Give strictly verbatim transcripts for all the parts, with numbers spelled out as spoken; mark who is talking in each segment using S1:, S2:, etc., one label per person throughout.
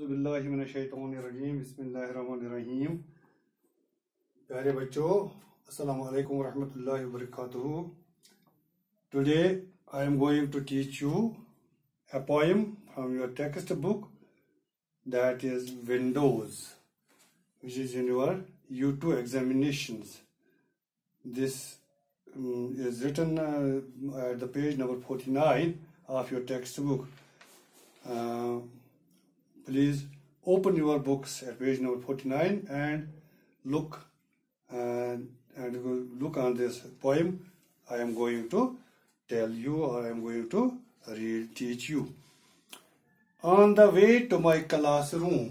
S1: औज़ुबिल्लाहिमिनश्शैतानिर्रजीम बिस्मिल्लाहिर्रहमानिर्रहीम। प्यारे बच्चों, अस्सलामु अलैकुम रहमतुल्लाहि व बरकातुहू। Today I am going to teach you a poem from your textbook, that is Windows, which is in your U two examinations. This um, is written uh, at the page number forty-nine of your textbook. Uh, Please open your books at page number forty-nine and look uh, and look on this poem I am going to tell you, or I am going to read, teach you. On the way to my classroom.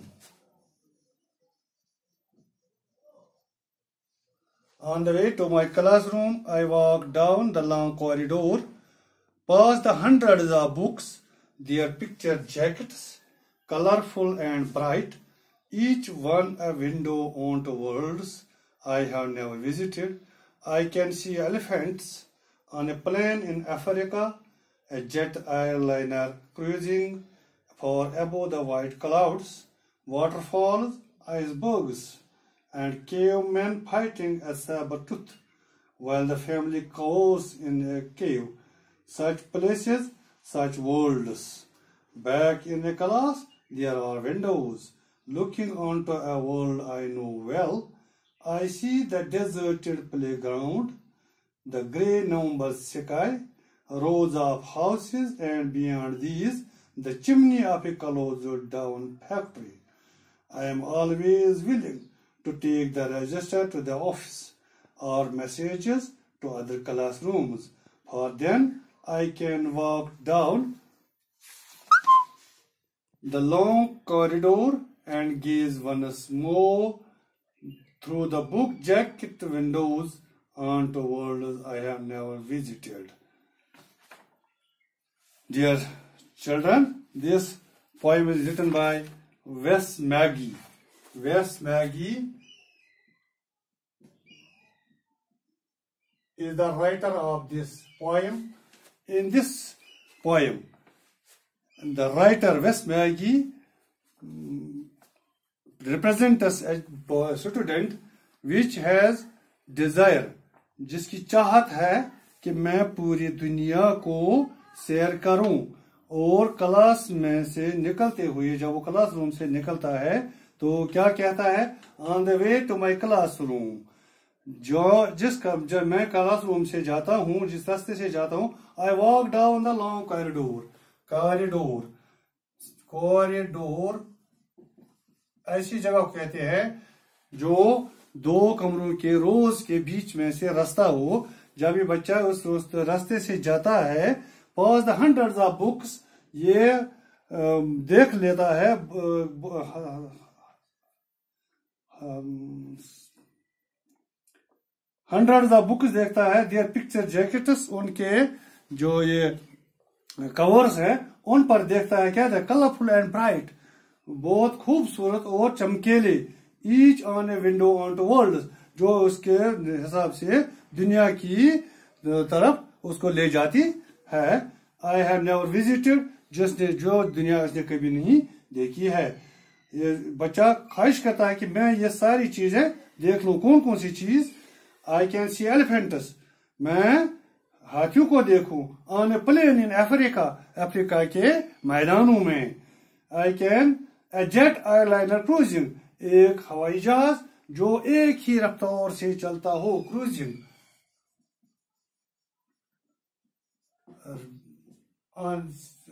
S1: On the way to my classroom, I walked down the long corridor, past the hundreds of books, their picture jackets, colorful and bright, each one a window onto worlds I have never visited. I can see elephants on a plane in Africa, a jet airliner cruising far above the white clouds, waterfalls, icebergs, and cavemen fighting a saber tooth, while the family cows in a cave. Such places, such worlds. Back in a class, there are windows. Looking onto a world I know well, I see the deserted playground, the grey November sky, rows of houses, and beyond these, the chimney of a closed down factory. I am always willing to take the register to the office or messages to other classrooms, for then I can walk down the long corridor and gaze once more through the book jacket windows onto worlds I have never visited. Dear children, this poem is written by Wes Mackey. Wes Mackey is the writer of this poem. In this poem, the writer Wes Mackey um, represents us as a student which has desire, जिसकी चाहत है कि मैं पूरी दुनिया को सैर करूं, और क्लास में से निकलते हुए जब वो क्लासरूम से निकलता है तो क्या कहता है, on the way to my classroom, जो जिस जब मैं क्लासरूम से जाता हूं, जिस रास्ते से जाता हूं, I walk down the long corridor. Corridor corridor ऐसी जगह को कहते हैं जो दो कमरों के रोज के बीच में से रास्ता हो. जब ये बच्चा उस रास्ते से जाता है, past the hundreds of books, ये देख लेता है हंड्रेड्स ऑफ बुक्स देखता है, देयर पिक्चर जैकेट्स, उनके जो ये कवर्स हैं उन पर देखता है क्या, कलरफुल एंड ब्राइट, बहुत खूबसूरत और चमकीले, each on a window on to world, जो उसके हिसाब से दुनिया की तरफ उसको ले जाती है. आई हैव नेवर विजिटेड, जिसने जो दुनिया उसने कभी नहीं देखी है. ये बच्चा ख्वाहिश करता है कि मैं ये सारी चीजें देख लूं. कौन कौन सी चीज? आई कैन सी एलिफेंट्स, मैं हाथियों को देखूं. On a plane in Africa, Africa के मैदानों में. I can a jet airliner cruising, एक हवाई जहाज जो एक ही रफ्तार से चलता हो, cruising. On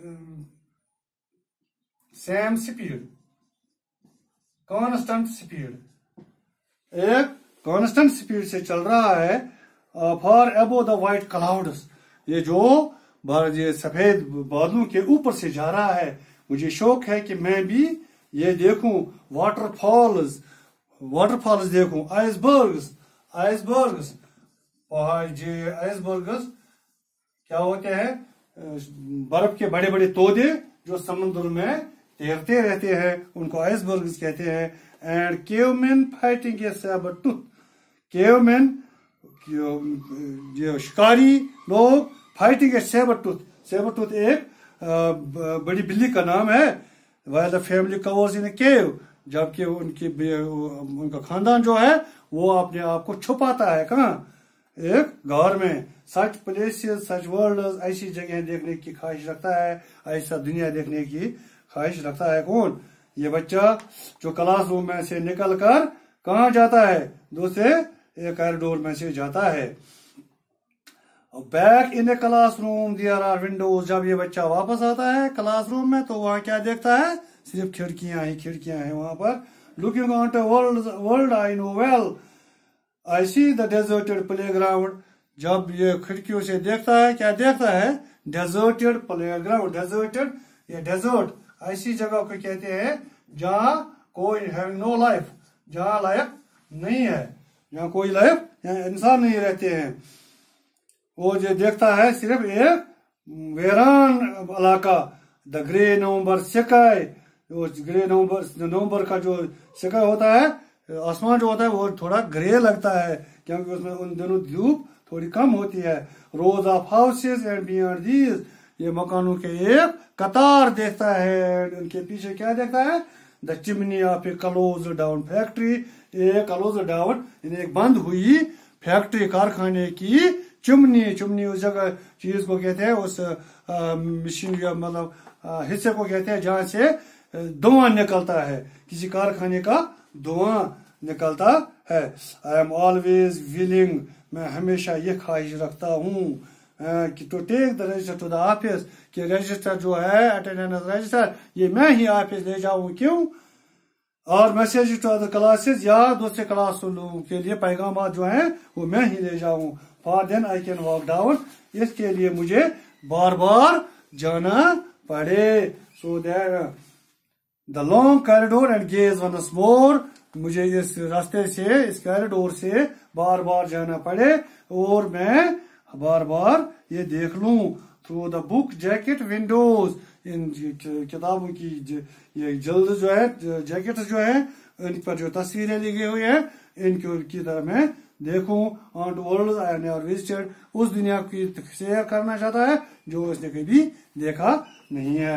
S1: same speed, constant speed, एक कांस्टेंट स्पीड से चल रहा है, for above the white clouds, ये जो ये सफेद बादलों के ऊपर से जा रहा है. मुझे शौक है कि मैं भी ये देखूं. वाटरफॉल्स, वाटरफॉल्स देखूं. आइसबर्ग्स, आइसबर्ग्स, आइसबर्ग्स क्या होते हैं? बर्फ के बड़े बड़े तोदे जो समुद्र में तैरते रहते हैं, उनको आइसबर्ग्स कहते हैं. And cavemen fighting a sabre tooth, cavemen जो शिकारी लोग, fighting a sabre tooth, sabre tooth एक बड़ी बिल्ली का नाम है, while the family covers in a cave, जबकि उनकी उनका खानदान जो है वो अपने आप को छुपाता है कहाँ, एक घर में। सच प्लेसेस सच वर्ल्ड, ऐसी जगह देखने की ख्वाहिश रखता है, ऐसा दुनिया देखने की ख्वाहिश रखता है कौन, ये बच्चा जो क्लासरूम में से निकल कर कहाँ जाता है, दूसरे एक कॉरिडोर में से जाता है। Back in a classroom there are windows, जब ये बच्चा वापस आता है क्लासरूम में तो वहां क्या देखता है, सिर्फ खिड़कियां ही खिड़कियां हैं वहां पर। Looking on to world world I know well I see the deserted playground, जब ये खिड़कियों से देखता है क्या देखता है, डेजर्टेड प्लेग्राउंड। डेजर्टेड ये डेजर्ट ऐसी जगह को कहते हैं जहाँ कोई हैविंग नो लाइफ, जहाँ लाइफ नहीं है, जहाँ कोई लाइफ यहाँ इंसान नहीं रहते हैं। वो जो देखता है सिर्फ एक वीरान इलाका। द ग्रे नवंबर स्काई, वो ग्रे नवंबर नवंबर का जो स्काई होता है, आसमान जो होता है वो थोड़ा ग्रे लगता है क्योंकि उसमें उन दिनों धूप थोड़ी कम होती है। Rows of houses and beyond these, ये मकानों के एक कतार देखता है, उनके पीछे क्या देखता है, the chimney of a close down factory, एक क्लोज डाउन एक बंद हुई फैक्ट्री कारखाने की चिमनी। चिमनी उस जगह चीज को कहते हैं, उस मशीन या मतलब हिस्से को कहते हैं जहां से धुआं निकलता है, किसी कारखाने का धुआं निकलता है। आई एम ऑलवेज विलिंग, मैं हमेशा ये ख्वाहिश रखता हूँ कि to take the register to the office, कि रजिस्टर जो है अटेंडेंस रजिस्टर ये मैं ही ऑफिस ले जाऊँ, क्यों, और मैसेज टू अदर क्लासेस, या दूसरे क्लास के लिए पैगाम जो है वो मैं ही ले जाऊँ। For then I can walk down, इसके लिए मुझे बार बार जाना पड़े। So that the long corridor and gaze once more, मुझे इस रास्ते से इस कॉरिडोर से बार बार जाना पड़े और मैं बार बार ये देख लूं। Through the book jacket windows, इन किताबों की ये जल्द जो है जैकेट जो है इन पर जो तस्वीरें लिखी हुई है इनकी तरह मैं देखूं। On to world I never visited, उस दुनिया की सैर करना चाहता है जो उसने कभी देखा नहीं है।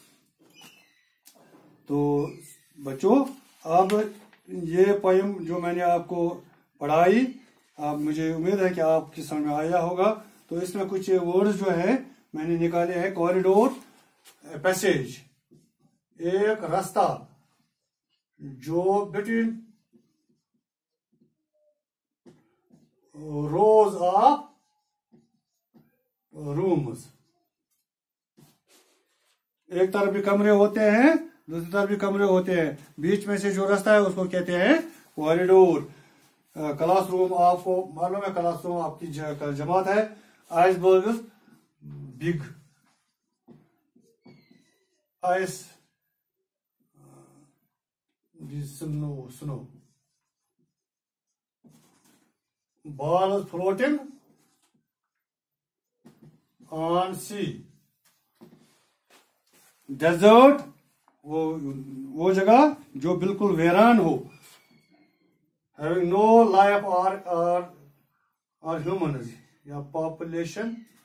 S1: तो बच्चों अब ये पोयम जो मैंने आपको पढ़ाई, आप मुझे उम्मीद है कि आपकी समझ में आया होगा। तो इसमें कुछ वर्ड्स जो है मैंने निकाले हैं, कॉरिडोर, पैसेज, एक रास्ता जो बिटवीन रोज ऑफ रूम्स, एक तरफ भी कमरे होते हैं दूसरी तरफ भी कमरे होते हैं, बीच में से जो रास्ता है उसको कहते हैं कॉरिडोर। क्लासरूम आपको मालूम है, क्लासरूम आपकी जमात है। Iceberg big ice snow snow ball floating on sea. Desert वो वो जगह जो बिल्कुल वीरान हो, हैविंग नो लाइफ और और ह्यूमन या पॉपुलेशन